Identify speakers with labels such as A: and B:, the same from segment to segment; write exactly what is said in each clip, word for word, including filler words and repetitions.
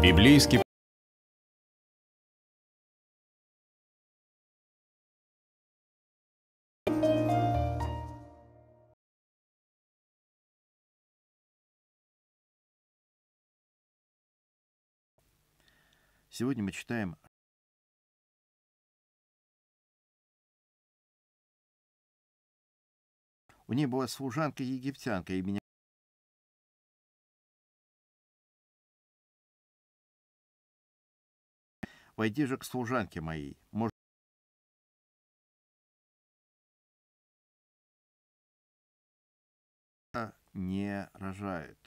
A: Библейский
B: Сегодня мы читаем У ней была служанка-египтянка, и меня «Войди же к служанке моей». Может, не рожает.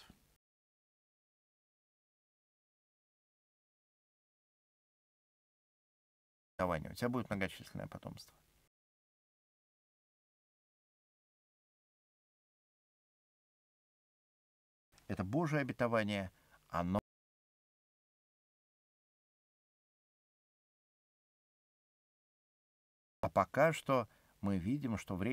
B: У тебя будет многочисленное потомство. Это Божие обетование, оно а пока что мы видим, что время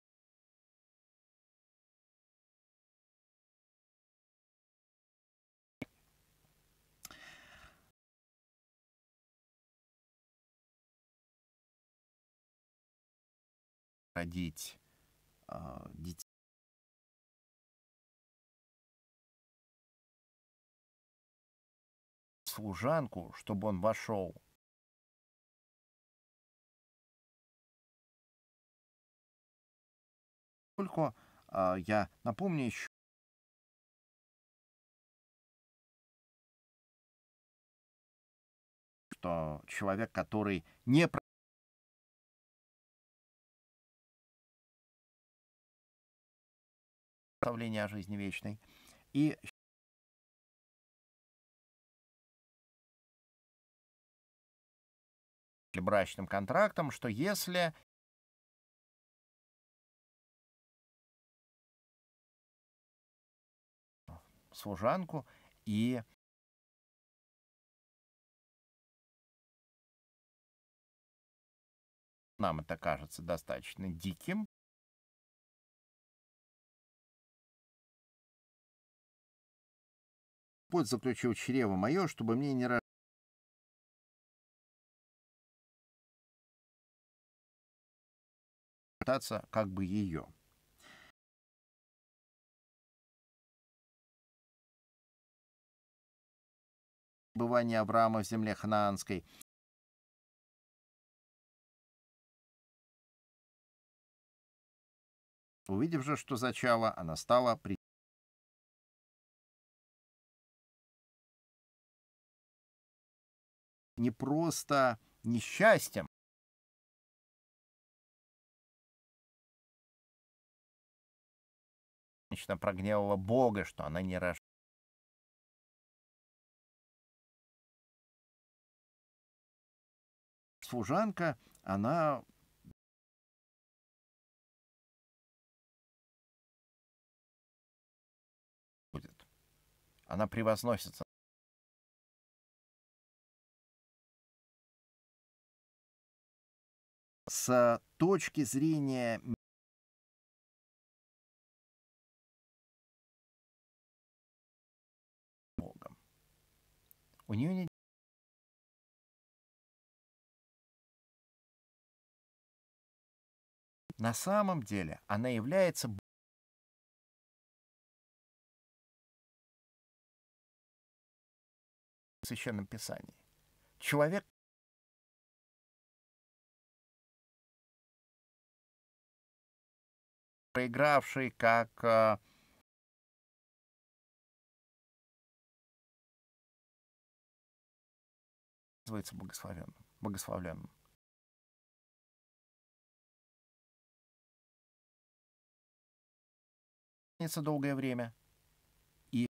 B: родить э, детей. Служанку, чтобы он вошел. Только э, я напомню еще, что человек, который не представление о жизни вечной, и брачным контрактом, что если служанку и нам это кажется достаточно диким, Господь заключил чрево мое, чтобы мне не рождаться как бы ее. Бывание Авраама в земле ханаанской. Увидев же, что зачала, она стала при не просто несчастьем, женщина прогневала Бога, что она не рожает. Служанка, она будет. Она превозносится. С точки зрения Богом. У нее не на самом деле она является в Священном Писании. Человек, проигравший как э, называется благословенным, благословленным. Долгое время. И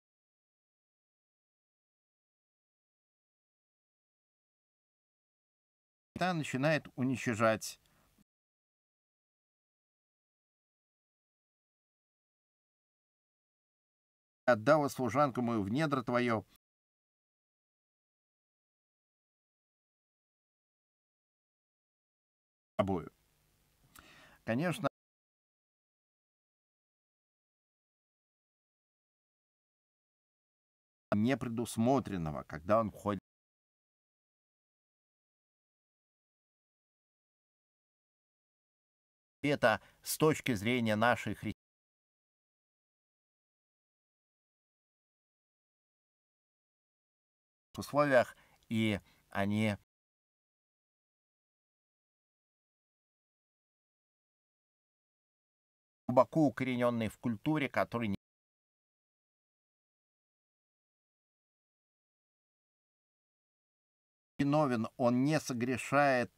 B: она начинает уничтожать отдала служанку мою в недра твое. Обою. Конечно, непредусмотренного, когда он входит. Это с точки зрения нашей христианской условиях, и они глубоко укорененные в культуре, который не виновен, он не согрешает.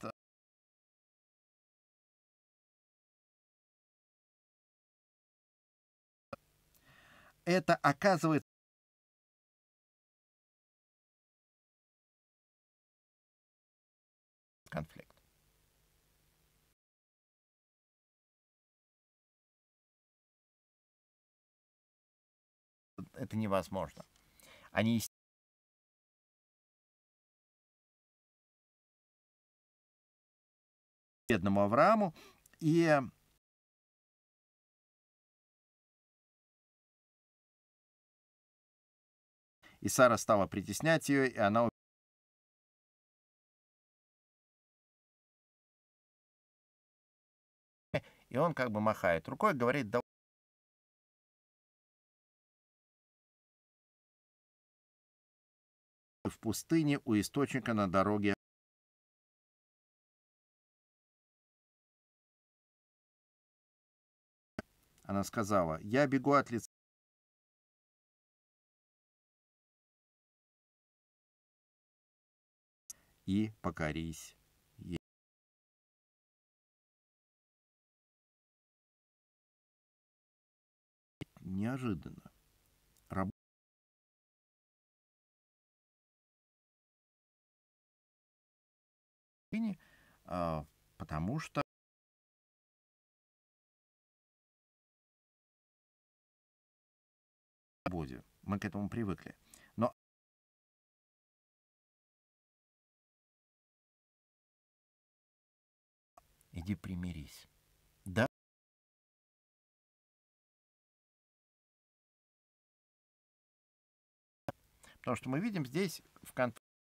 B: Это оказывает конфликт. Это невозможно. Они бедному Аврааму, и и Сара стала притеснять ее, и она и он как бы махает рукой, говорит: да в пустыне у источника на дороге. Она сказала: я бегу от лица и покорись ей. Неожиданно. Раб... а, потому что мы к этому привыкли. Но иди примирись. Да. Потому что мы видим здесь в конфликте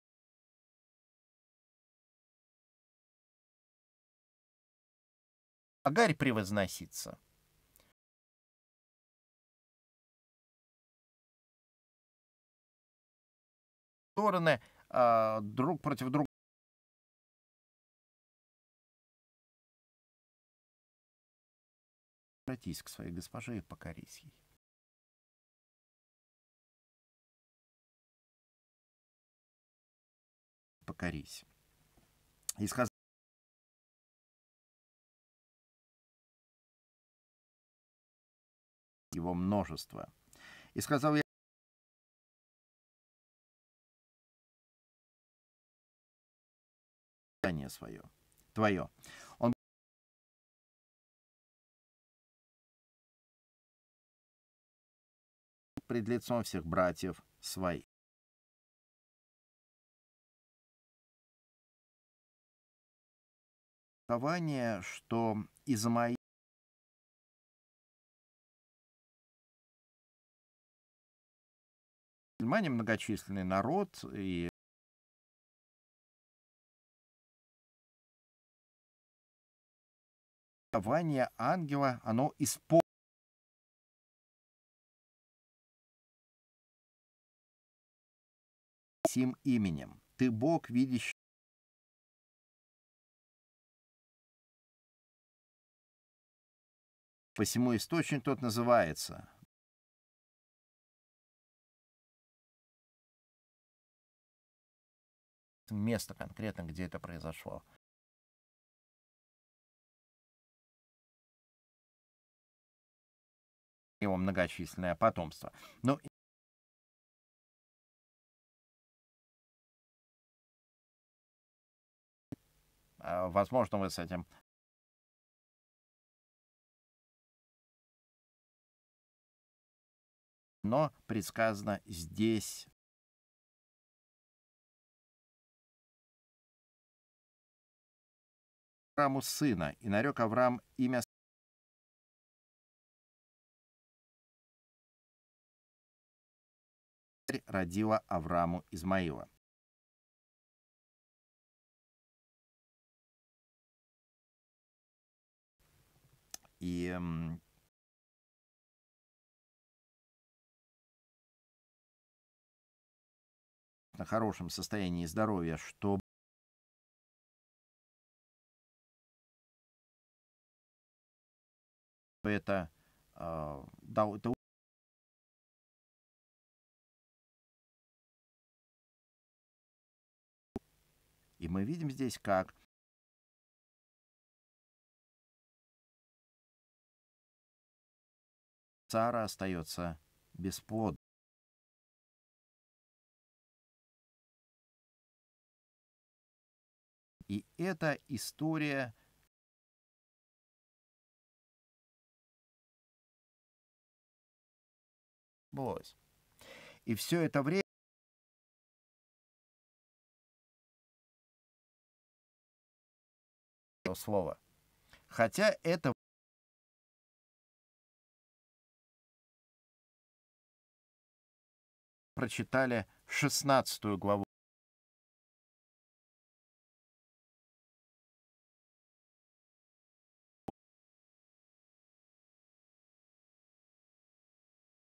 B: Агарь превозносится. Стороны а, друг против друга. Обратись к своей госпоже и покорись ей. Покорись. И сказал его множество. И сказал я свое, твое. Он пред лицом всех братьев своих. Что из-за моих внимание многочисленный народ и кование ангела, оно исполнено сим именем. Ты Бог, видящий посему источник тот называется. Место конкретно, где это произошло. Его многочисленное потомство. Но возможно, вы с этим но предсказано здесь Аврааму сына, и нарек Авраам имя родила Аврааму Измаила. И м, на хорошем состоянии здоровья, чтобы это э, дал это и мы видим здесь, как Сара остается бесплодной. И эта история сбылась. И все это время слово. Хотя это прочитали шестнадцатую главу